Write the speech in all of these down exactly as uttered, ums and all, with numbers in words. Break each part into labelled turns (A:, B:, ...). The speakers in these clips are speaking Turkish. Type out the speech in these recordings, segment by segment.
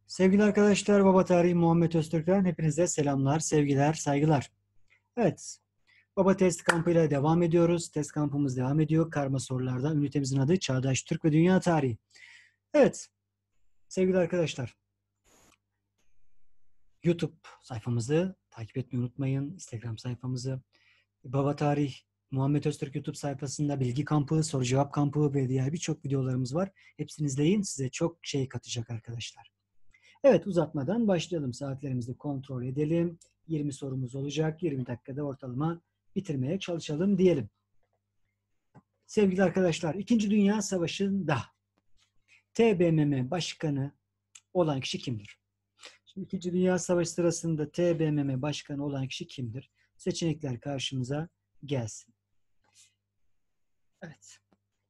A: Sevgili arkadaşlar, Baba Tarihi Muhammed Öztürk'ten hepinize selamlar, sevgiler, saygılar. Evet, Baba Test kampıyla devam ediyoruz. Test kampımız devam ediyor. Karma sorulardan ünitemizin adı Çağdaş Türk ve Dünya Tarihi. Evet, sevgili arkadaşlar, YouTube sayfamızı takip etmeyi unutmayın. Instagram sayfamızı, Baba Tarih Muhammed Öztürk YouTube sayfasında bilgi kampı, soru cevap kampı ve diğer birçok videolarımız var. Hepsini izleyin. Size çok şey katacak arkadaşlar. Evet, uzatmadan başlayalım. Saatlerimizi kontrol edelim. yirmi sorumuz olacak. yirmi dakikada ortalama bitirmeye çalışalım diyelim. Sevgili arkadaşlar, İkinci Dünya Savaşı'nda T B M M Başkanı olan kişi kimdir? Şimdi İkinci Dünya Savaşı sırasında T B M M Başkanı olan kişi kimdir? Seçenekler karşımıza gelsin. Evet.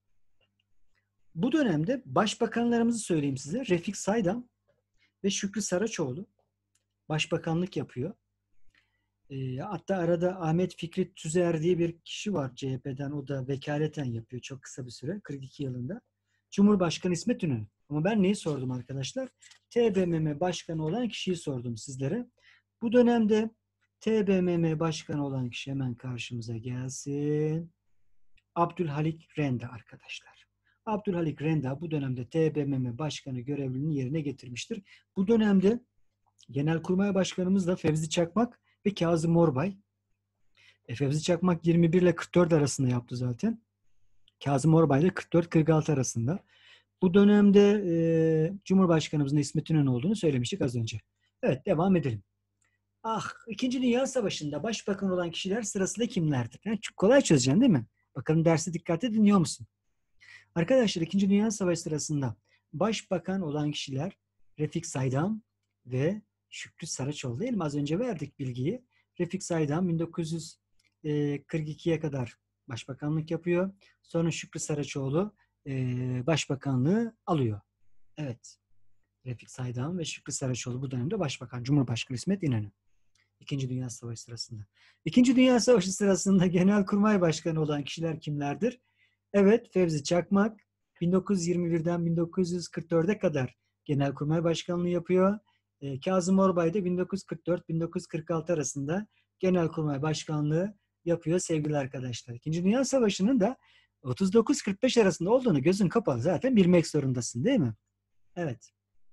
A: Bu dönemde başbakanlarımızı söyleyeyim size. Refik Saydam ve Şükrü Saraçoğlu başbakanlık yapıyor. E, hatta arada Ahmet Fikri Tüzer diye bir kişi var C H P'den. O da vekaleten yapıyor çok kısa bir süre. kırk iki yılında. Cumhurbaşkanı İsmet İnönü. Ama ben neyi sordum arkadaşlar? T B M M Başkanı olan kişiyi sordum sizlere. Bu dönemde T B M M Başkanı olan kişi hemen karşımıza gelsin. Abdülhalik Renda arkadaşlar. Abdülhalik Renda bu dönemde T B M M Başkanı görevliliğini yerine getirmiştir. Bu dönemde Genelkurmay Başkanımız da Fevzi Çakmak ve Kazım Orbay. E, Fevzi Çakmak yirmi bir ile kırk dört arasında yaptı zaten. Kazım Orbay da kırk dört kırk altı arasında. Bu dönemde e, Cumhurbaşkanımızın İsmet İnönü olduğunu söylemiştik az önce. Evet, devam edelim. Ah, İkinci Dünya Savaşı'nda başbakan olan kişiler sırasıyla kimlerdir? Yani çok kolay çözeceksin değil mi? Bakalım dersi dikkatle dinliyor musun? Arkadaşlar, İkinci Dünya Savaşı sırasında başbakan olan kişiler Refik Saydam ve Şükrü Saraçoğlu değil mi? Az önce verdik bilgiyi. Refik Saydam bin dokuz yüz kırk ikiye kadar başbakanlık yapıyor. Sonra Şükrü Saraçoğlu başbakanlığı alıyor. Evet. Refik Saydam ve Şükrü Saraçoğlu bu dönemde başbakan. Cumhurbaşkanı İsmet İnönü. İkinci Dünya Savaşı sırasında. İkinci Dünya Savaşı sırasında Genelkurmay Başkanı olan kişiler kimlerdir? Evet, Fevzi Çakmak bin dokuz yüz yirmi birden bin dokuz yüz kırk dörde kadar Genelkurmay Başkanlığı yapıyor. E, Kazım Orbay da bin dokuz yüz kırk dört bin dokuz yüz kırk altı arasında Genelkurmay Başkanlığı yapıyor sevgili arkadaşlar. İkinci Dünya Savaşı'nın da otuz dokuz kırk beş arasında olduğunu gözün kapalı zaten bilmek zorundasın değil mi? Evet.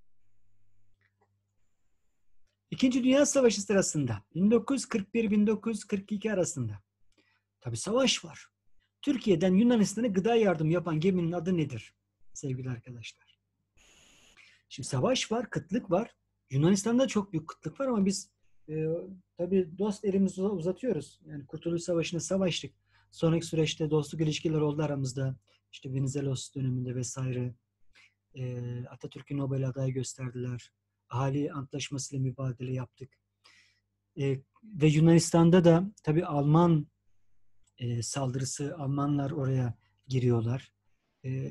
A: İkinci Dünya Savaşı sırasında bin dokuz yüz kırk bir bin dokuz yüz kırk iki arasında tabii savaş var. Türkiye'den Yunanistan'a gıda yardımı yapan geminin adı nedir sevgili arkadaşlar? Şimdi savaş var, kıtlık var. Yunanistan'da çok büyük kıtlık var ama biz e, tabii dost elimizi uzatıyoruz. Yani Kurtuluş Savaşı'nda savaştık. Sonraki süreçte dostluk ilişkiler oldu aramızda. İşte Venizelos döneminde vesaire. E, Atatürk'ü Nobel adayı gösterdiler. Ahali Antlaşması ile mübadele yaptık. E, ve Yunanistan'da da tabii Alman e, saldırısı, Almanlar oraya giriyorlar. E,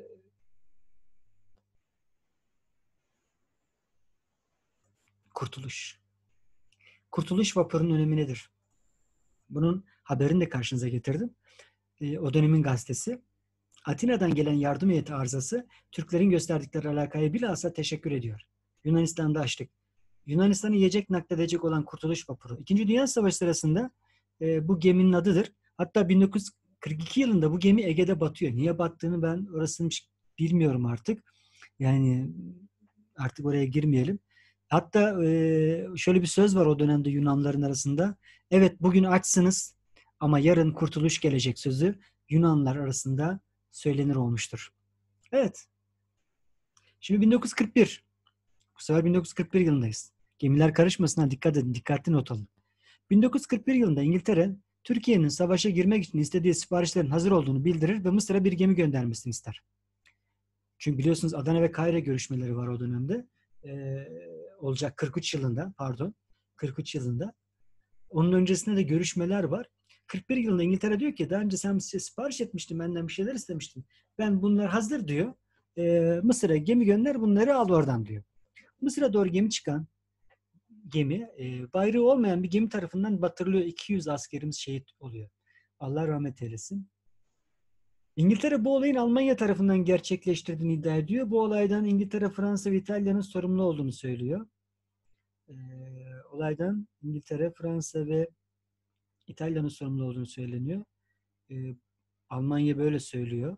A: Kurtuluş. Kurtuluş vapurunun önemi nedir? Bunun haberini de karşınıza getirdim. E, o dönemin gazetesi. Atina'dan gelen yardım heyeti arızası Türklerin gösterdikleri alakaya bilhassa teşekkür ediyor. Yunanistan'da açtık. Yunanistan'ı yiyecek nakledecek olan Kurtuluş Vapuru. İkinci Dünya Savaşı sırasında e, bu geminin adıdır. Hatta bin dokuz yüz kırk iki yılında bu gemi Ege'de batıyor. Niye battığını ben orasını bilmiyorum artık. Yani artık oraya girmeyelim. Hatta e, şöyle bir söz var o dönemde Yunanların arasında. Evet, bugün açsınız ama yarın kurtuluş gelecek sözü Yunanlar arasında söylenir olmuştur. Evet. Şimdi bin dokuz yüz kırk bir. Bu sefer bin dokuz yüz kırk bir yılındayız. Gemiler karışmasına dikkat edin. Dikkatli not alın. bin dokuz yüz kırk bir yılında İngiltere, Türkiye'nin savaşa girmek için istediği siparişlerin hazır olduğunu bildirir ve Mısır'a bir gemi göndermesini ister. Çünkü biliyorsunuz Adana ve Kahire görüşmeleri var o dönemde. Ee, olacak kırk üç yılında, pardon. kırk üç yılında. Onun öncesinde de görüşmeler var. kırk bir yılında İngiltere diyor ki daha önce sen sipariş etmiştin, benden bir şeyler istemiştin. Ben bunlar hazır diyor. Ee, Mısır'a gemi gönder, bunları al oradan diyor. Mısır'a doğru gemi çıkan gemi e, bayrağı olmayan bir gemi tarafından batırılıyor. iki yüz askerimiz şehit oluyor. Allah rahmet eylesin. İngiltere bu olayın Almanya tarafından gerçekleştirdiğini iddia ediyor. Bu olaydan İngiltere, Fransa ve İtalya'nın sorumlu olduğunu söylüyor. Ee, olaydan İngiltere, Fransa ve İtalya'nın sorumlu olduğunu söyleniyor. Ee, Almanya böyle söylüyor.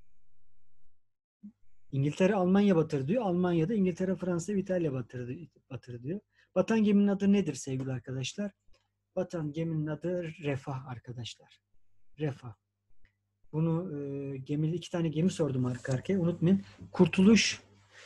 A: İngiltere Almanya batır diyor. Almanya'da İngiltere, Fransa ve İtalya batır, batır diyor. Batan geminin adı nedir sevgili arkadaşlar? Batan geminin adı Refah arkadaşlar. Refah. Bunu e, gemi, iki tane gemi sordum arka arkaya. Unutmayın. Kurtuluş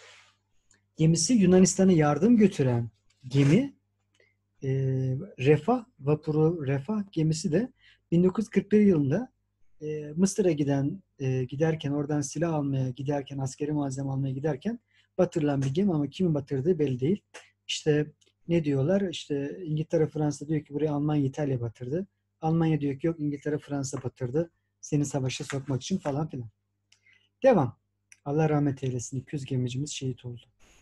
A: gemisi Yunanistan'a yardım götüren gemi, e, Refah vapuru Refah gemisi de bin dokuz yüz kırk bir yılında e, Mısır'a giden e, giderken oradan silah almaya giderken askeri malzeme almaya giderken batırılan bir gemi ama kimin batırdığı belli değil. İşte ne diyorlar? İşte İngiltere, Fransa diyor ki buraya Almanya, İtalya batırdı. Almanya diyor ki yok İngiltere, Fransa batırdı. Seni savaşa sokmak için falan filan. Devam. Allah rahmet eylesin. iki yüz gemicimiz şehit oldu.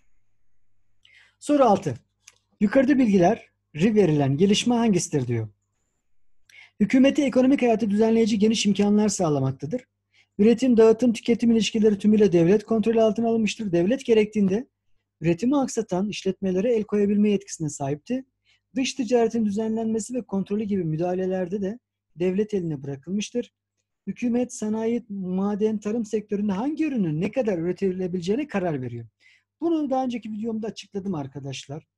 A: Soru altı. Yukarıda bilgiler verilen gelişme hangisidir diyor. Hükümeti ekonomik hayatı düzenleyici geniş imkanlar sağlamaktadır. Üretim, dağıtım, tüketim ilişkileri tümüyle devlet kontrolü altına alınmıştır. Devlet gerektiğinde üretimi aksatan işletmelere el koyabilme yetkisine sahipti. Dış ticaretin düzenlenmesi ve kontrolü gibi müdahalelerde de devlet eline bırakılmıştır. Hükümet, sanayi, maden, tarım sektöründe hangi ürünün ne kadar üretilebileceğine karar veriyor. Bunu daha önceki videomda açıkladım arkadaşlar.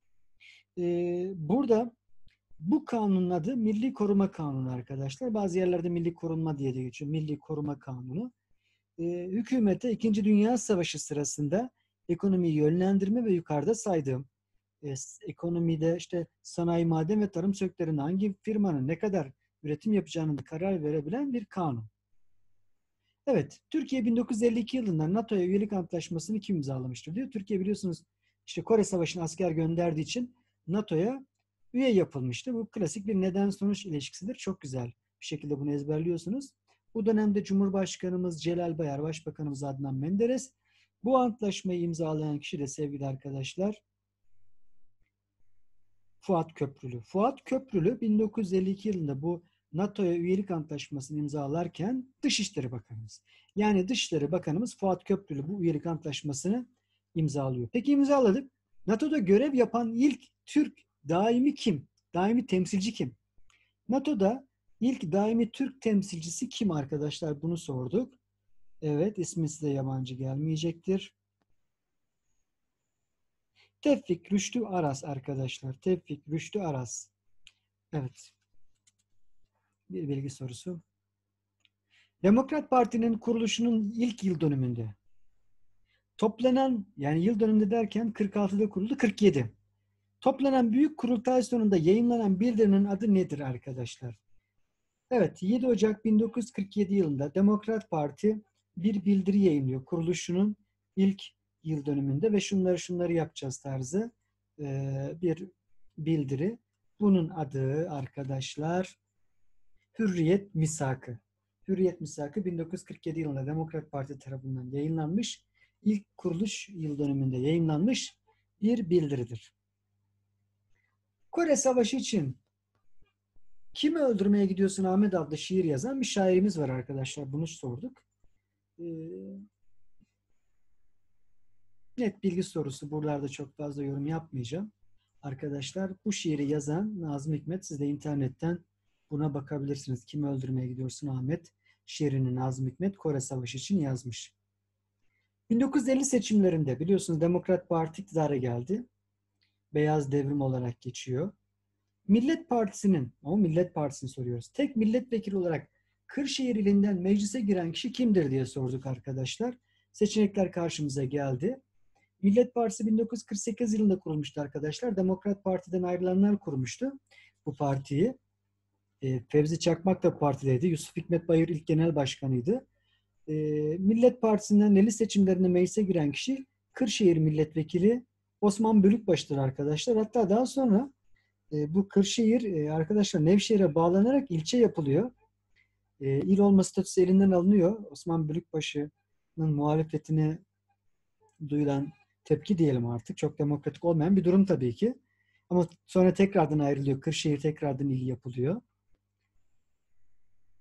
A: Ee, burada bu kanunun adı Milli Koruma Kanunu arkadaşlar. Bazı yerlerde Milli Korunma diye de geçiyor. Milli Koruma Kanunu. Ee, hükümete İkinci Dünya Savaşı sırasında ekonomiyi yönlendirme ve yukarıda saydığım e, ekonomide işte sanayi, maden ve tarım sektöründe hangi firmanın ne kadar üretim yapacağının karar verebilen bir kanun. Evet, Türkiye bin dokuz yüz elli iki yılında NATO'ya üyelik antlaşmasını kim imzalamıştır diyor. Türkiye biliyorsunuz işte Kore Savaşı'na asker gönderdiği için NATO'ya üye yapılmıştı. Bu klasik bir neden-sonuç ilişkisidir. Çok güzel bir şekilde bunu ezberliyorsunuz. Bu dönemde Cumhurbaşkanımız Celal Bayar, Başbakanımız Adnan Menderes. Bu antlaşmayı imzalayan kişi de sevgili arkadaşlar Fuat Köprülü. Fuat Köprülü bin dokuz yüz elli iki yılında bu NATO'ya üyelik antlaşmasını imzalarken Dışişleri Bakanımız. Yani Dışişleri Bakanımız Fuat Köprülü bu üyelik antlaşmasını imzalıyor. Peki imzaladık. NATO'da görev yapan ilk Türk daimi kim? Daimi temsilci kim? NATO'da ilk daimi Türk temsilcisi kim arkadaşlar? Bunu sorduk. Evet, ismi size yabancı gelmeyecektir. Tevfik Rüştü Aras arkadaşlar. Tevfik Rüştü Aras. Evet. Bir bilgi sorusu. Demokrat Parti'nin kuruluşunun ilk yıl dönümünde toplanan, yani yıl dönümünde derken kırk altıda kuruldu, kırk yedi. Toplanan büyük kurultay sonunda yayınlanan bildirinin adı nedir arkadaşlar? Evet, yedi Ocak bin dokuz yüz kırk yedi yılında Demokrat Parti bir bildiri yayınlıyor kuruluşunun ilk yıl dönümünde ve şunları şunları yapacağız tarzı bir bildiri. Bunun adı arkadaşlar Hürriyet Misakı. Hürriyet Misakı bin dokuz yüz kırk yedi yılında Demokrat Parti tarafından yayınlanmış, ilk kuruluş yıl dönümünde yayınlanmış bir bildiridir. Kore Savaşı için kimi öldürmeye gidiyorsun Ahmet adlı şiir yazan bir şairimiz var arkadaşlar. Bunu sorduk. Ee, net bilgi sorusu. Buralarda çok fazla yorum yapmayacağım. Arkadaşlar bu şiiri yazan Nazım Hikmet, siz de internetten buna bakabilirsiniz. Kimi öldürmeye gidiyorsun Ahmet şiirini Nazım Hikmet Kore Savaşı için yazmış. bin dokuz yüz elli seçimlerinde biliyorsunuz Demokrat Parti iktidara geldi. Beyaz devrim olarak geçiyor. Millet Partisi'nin, o Millet Partisi'ni soruyoruz. Tek milletvekili olarak Kırşehir ilinden meclise giren kişi kimdir diye sorduk arkadaşlar. Seçenekler karşımıza geldi. Millet Partisi bin dokuz yüz kırk sekiz yılında kurulmuştu arkadaşlar. Demokrat Parti'den ayrılanlar kurmuştu bu partiyi. E, Fevzi Çakmak da partideydi. Yusuf Hikmet Bayır ilk genel başkanıydı. E, Millet Partisi'nden elli seçimlerinde meclise giren kişi Kırşehir Milletvekili Osman Bölükbaşı'dır arkadaşlar. Hatta daha sonra e, bu Kırşehir e, arkadaşlar Nevşehir'e bağlanarak ilçe yapılıyor. E, il olma statüsü elinden alınıyor. Osman Bölükbaşı'nın muhalefetine duyulan tepki diyelim artık. Çok demokratik olmayan bir durum tabii ki. Ama sonra tekrardan ayrılıyor. Kırşehir tekrardan il yapılıyor.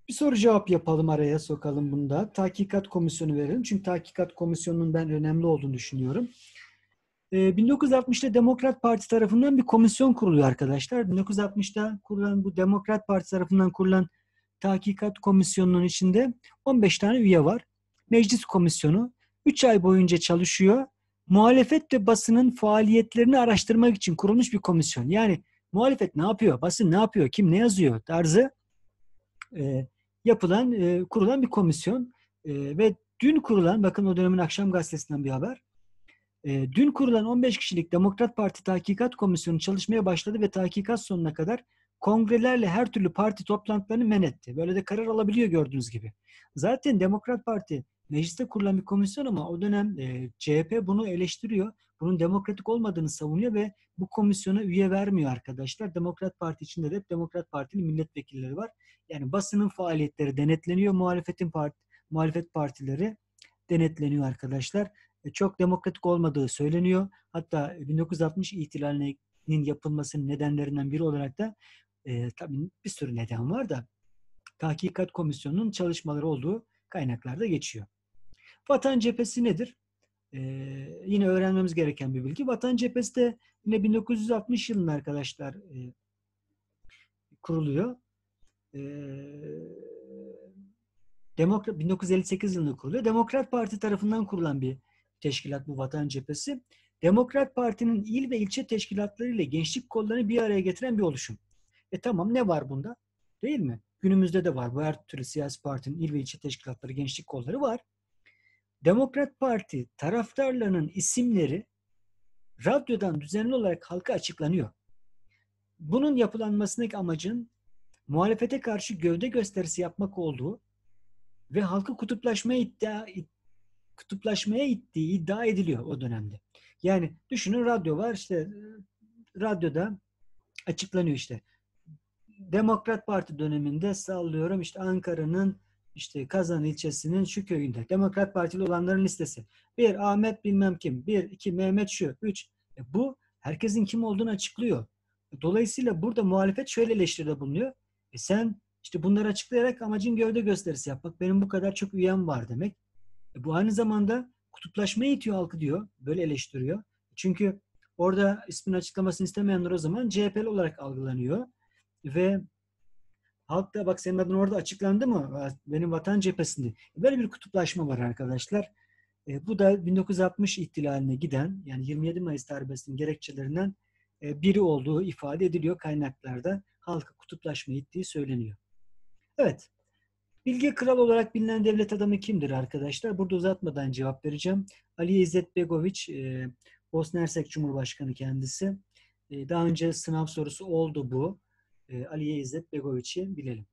A: Bir soru cevap yapalım, araya sokalım bunu da. Tahkikat komisyonu verelim. Çünkü tahkikat komisyonunun ben önemli olduğunu düşünüyorum. Ee, bin dokuz yüz altmışta Demokrat Parti tarafından bir komisyon kuruluyor arkadaşlar. bin dokuz yüz altmışta kurulan bu Demokrat Parti tarafından kurulan tahkikat komisyonunun içinde on beş tane üye var. Meclis komisyonu üç ay boyunca çalışıyor. Muhalefet ve basının faaliyetlerini araştırmak için kurulmuş bir komisyon. Yani muhalefet ne yapıyor, basın ne yapıyor, kim ne yazıyor tarzı e, yapılan, e, kurulan bir komisyon. E, ve dün kurulan, bakın o dönemin Akşam Gazetesi'nden bir haber. E, dün kurulan on beş kişilik Demokrat Parti Tahkikat Komisyonu çalışmaya başladı ve tahkikat sonuna kadar kongrelerle her türlü parti toplantılarını men etti. Böyle de karar alabiliyor gördüğünüz gibi. Zaten Demokrat Parti mecliste kurulan bir komisyon ama o dönem e, C H P bunu eleştiriyor. Bunun demokratik olmadığını savunuyor ve bu komisyona üye vermiyor arkadaşlar. Demokrat Parti içinde de hep Demokrat Parti'nin milletvekilleri var. Yani basının faaliyetleri denetleniyor. Muhalefetin part muhalefet partileri denetleniyor arkadaşlar. Çok demokratik olmadığı söyleniyor. Hatta bin dokuz yüz altmış ihtilalinin yapılmasının nedenlerinden biri olarak da e, tabii bir sürü neden var da Tahkikat Komisyonu'nun çalışmaları olduğu kaynaklarda geçiyor. Vatan Cephesi nedir? Ee, yine öğrenmemiz gereken bir bilgi. Vatan Cephesi de yine bin dokuz yüz altmış yılında arkadaşlar e, kuruluyor. Ee, Demokrat bin dokuz yüz elli sekiz yılında kuruluyor. Demokrat Parti tarafından kurulan bir teşkilat bu Vatan Cephesi. Demokrat Parti'nin il ve ilçe teşkilatları ile gençlik kollarını bir araya getiren bir oluşum. E tamam, ne var bunda? Değil mi? Günümüzde de var. Bu her türlü siyasi partinin il ve ilçe teşkilatları, gençlik kolları var. Demokrat Parti taraftarlarının isimleri radyodan düzenli olarak halka açıklanıyor. Bunun yapılanmasındaki amacın muhalefete karşı gövde gösterisi yapmak olduğu ve halkı kutuplaşmaya iddia kutuplaşmaya ittiği iddia ediliyor o dönemde. Yani düşünün, radyo var, işte radyoda açıklanıyor işte. Demokrat Parti döneminde sallıyorum işte Ankara'nın işte Kazan ilçesinin şu köyünde Demokrat Partili olanların listesi. Bir Ahmet bilmem kim, bir iki Mehmet şu, üç. E bu herkesin kim olduğunu açıklıyor. Dolayısıyla burada muhalefet şöyle eleştiride bulunuyor. E sen işte bunları açıklayarak amacın gövde gösterisi yapmak. Benim bu kadar çok üyem var demek. E bu aynı zamanda kutuplaşmaya itiyor halkı diyor. Böyle eleştiriyor. Çünkü orada ismini açıklamasını istemeyenler o zaman C H P'li olarak algılanıyor. Ve halk da bak senin adın orada açıklandı mı? Benim Vatan Cephesi'nde. Böyle bir kutuplaşma var arkadaşlar. E, bu da bin dokuz yüz altmış ihtilaline giden, yani yirmi yedi Mayıs darbesinin gerekçelerinden e, biri olduğu ifade ediliyor kaynaklarda. Halkı kutuplaşmaya ittiği söyleniyor. Evet. Bilge Kral olarak bilinen devlet adamı kimdir arkadaşlar? Burada uzatmadan cevap vereceğim. Ali İzzet Begoviç, e, Bosna Hersek Cumhurbaşkanı kendisi. E, daha önce sınav sorusu oldu bu. E, Ali İzzet Begoviç'i bilelim.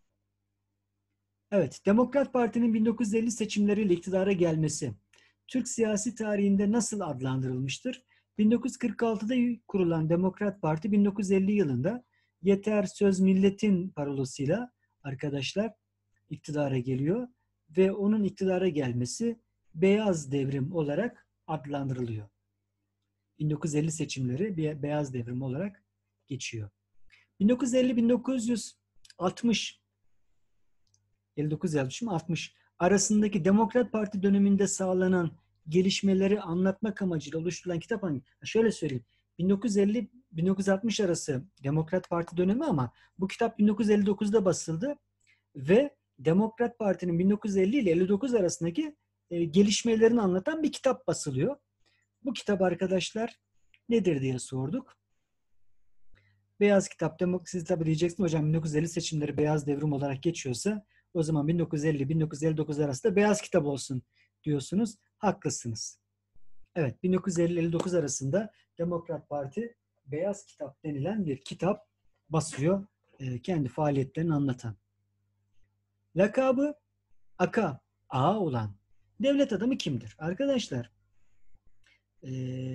A: Evet, Demokrat Parti'nin bin dokuz yüz elli seçimleriyle iktidara gelmesi Türk siyasi tarihinde nasıl adlandırılmıştır? bin dokuz yüz kırk altıda kurulan Demokrat Parti bin dokuz yüz elli yılında Yeter Söz Milletin parolasıyla arkadaşlar iktidara geliyor ve onun iktidara gelmesi Beyaz Devrim olarak adlandırılıyor. bin dokuz yüz elli seçimleri bir Beyaz Devrim olarak geçiyor. bin dokuz yüz elli bin dokuz yüz altmış elli dokuz yazmışım, altmış arasındaki Demokrat Parti döneminde sağlanan gelişmeleri anlatmak amacıyla oluşturulan kitap hangi? Şöyle söyleyeyim. bin dokuz yüz elli bin dokuz yüz altmış arası Demokrat Parti dönemi ama bu kitap bin dokuz yüz elli dokuzda basıldı ve Demokrat Parti'nin bin dokuz yüz elli ile elli dokuz arasındaki e, gelişmelerini anlatan bir kitap basılıyor. Bu kitap arkadaşlar nedir diye sorduk. Beyaz kitap, siz tabii diyeceksiniz hocam bin dokuz yüz elli seçimleri Beyaz Devrim olarak geçiyorsa o zaman bin dokuz yüz elli bin dokuz yüz elli dokuz arasında Beyaz kitap olsun diyorsunuz. Haklısınız. Evet, bin dokuz yüz elli elli dokuz arasında Demokrat Parti Beyaz Kitap denilen bir kitap basıyor. E, kendi faaliyetlerini anlatan. Lakabı Aka, Ağa olan devlet adamı kimdir? Arkadaşlar ee,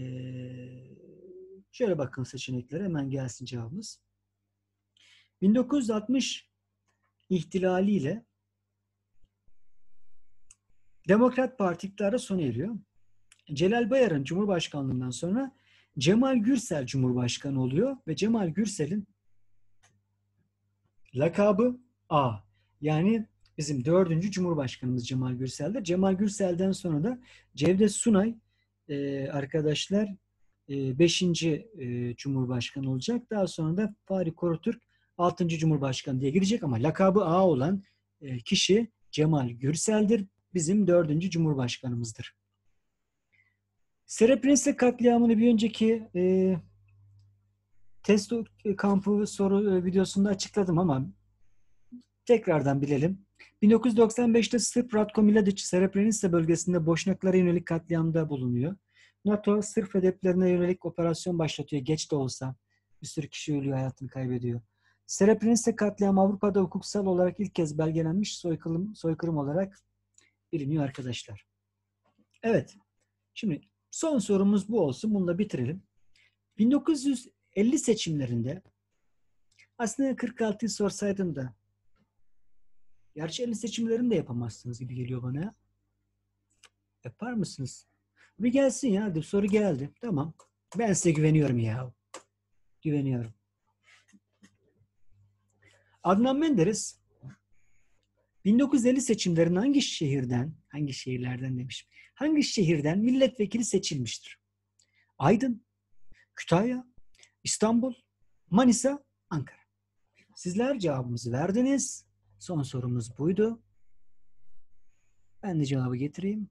A: şöyle bakın seçeneklere, hemen gelsin cevabımız. bin dokuz yüz altmış ihtilaliyle Demokrat Parti iktidara sona eriyor. Celal Bayar'ın Cumhurbaşkanlığından sonra Cemal Gürsel Cumhurbaşkanı oluyor ve Cemal Gürsel'in lakabı A. Yani bizim dördüncü Cumhurbaşkanımız Cemal Gürsel'dir. Cemal Gürsel'den sonra da Cevdet Sunay e, arkadaşlar e, beşinci E, Cumhurbaşkanı olacak. Daha sonra da Fahri Korutürk altıncı Cumhurbaşkanı diye gidecek ama lakabı A olan e, kişi Cemal Gürsel'dir. Bizim dördüncü Cumhurbaşkanımızdır. Srebrenica katliamını bir önceki e, test kampı soru e, videosunda açıkladım ama tekrardan bilelim. bin dokuz yüz doksan beşte Sırp Ratko Mladic, Srebrenica bölgesinde Boşnaklara yönelik katliamda bulunuyor. NATO Sırp hedeflerine yönelik operasyon başlatıyor. Geç de olsa bir sürü kişi ölüyor, hayatını kaybediyor. Srebrenica katliamı Avrupa'da hukuksal olarak ilk kez belgelenmiş soykırım, soykırım olarak biliniyor arkadaşlar. Evet. Şimdi son sorumuz bu olsun. Bunu da bitirelim. bin dokuz yüz elli seçimlerinde aslında kırk altıyı sorsaydım da gerçi elli seçimlerini de yapamazsınız gibi geliyor bana. Yapar mısınız? Bir gelsin ya. Hadi soru geldi. Tamam. Ben size güveniyorum ya. Güveniyorum. Adnan Menderes bin dokuz yüz elli seçimlerinde hangi şehirden, hangi şehirlerden demişim, hangi şehirden milletvekili seçilmiştir? Aydın, Kütahya, İstanbul, Manisa, Ankara. Sizler cevabımızı verdiniz. Son sorumuz buydu. Ben de cevabı getireyim.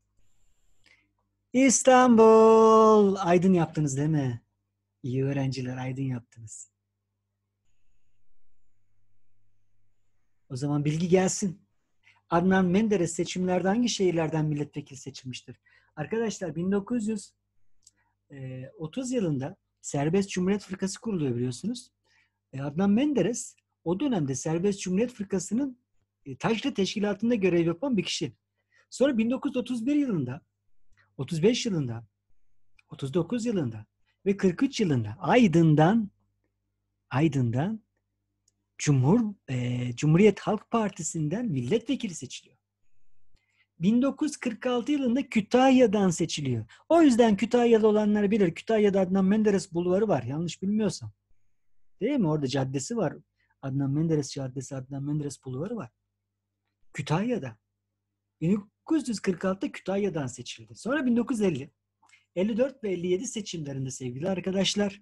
A: İstanbul. Aydın yaptınız değil mi? İyi öğrenciler, Aydın yaptınız. O zaman bilgi gelsin. Adnan Menderes seçimlerde hangi şehirlerden milletvekili seçilmiştir? Arkadaşlar bin dokuz yüz otuz yılında Serbest Cumhuriyet Fırkası kuruluyor biliyorsunuz. Adnan Menderes o dönemde Serbest Cumhuriyet Fırkası'nın taşra teşkilatında görev yapan bir kişi. Sonra bin dokuz yüz otuz bir yılında, otuz beş yılında, otuz dokuz yılında ve kırk üç yılında Aydın'dan Aydın'dan Cumhur e, Cumhuriyet Halk Partisi'nden milletvekili seçiliyor. bin dokuz yüz kırk altı yılında Kütahya'dan seçiliyor. O yüzden Kütahyalı olanlar bilir. Kütahya'da Adnan Menderes bulvarı var. Yanlış bilmiyorsam. Değil mi? Orada caddesi var. Adnan Menderes Caddesi, Adnan Menderes bulvarı var. Kütahya'da. bin dokuz yüz kırk altıda Kütahya'dan seçildi. Sonra bin dokuz yüz elli, elli dört ve elli yedi seçimlerinde sevgili arkadaşlar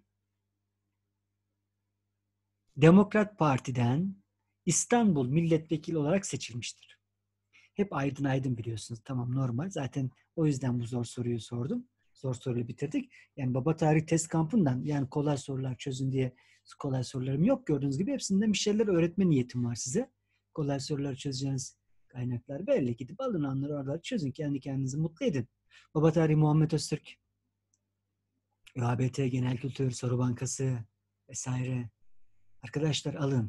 A: Demokrat Parti'den İstanbul milletvekili olarak seçilmiştir. Hep Aydın Aydın biliyorsunuz. Tamam normal. Zaten o yüzden bu zor soruyu sordum. Zor soruyla bitirdik. Yani baba tarih test kampından yani kolay sorular çözün diye kolay sorularım yok. Gördüğünüz gibi hepsinden bir şeyler öğretme niyetim var size. Kolay soruları çözeceğiniz kaynaklar belli. Gidip alın onları orada çözün. Kendi kendinizi mutlu edin. Baba tarihi Muhammed Öztürk, Ö A B T Genel Kültür Soru Bankası vesaire. Arkadaşlar alın.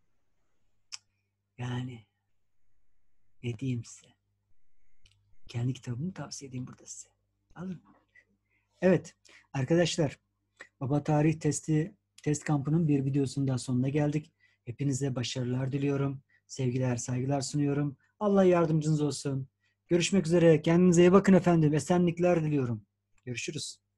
A: Yani ne diyeyim size? Kendi kitabımı tavsiye edeyim burada size. Alın. Evet arkadaşlar Baba Tarih Testi Test Kampı'nın bir videosunun daha sonuna geldik. Hepinize başarılar diliyorum. Sevgiler, saygılar sunuyorum. Allah yardımcınız olsun. Görüşmek üzere. Kendinize iyi bakın efendim. Esenlikler diliyorum. Görüşürüz.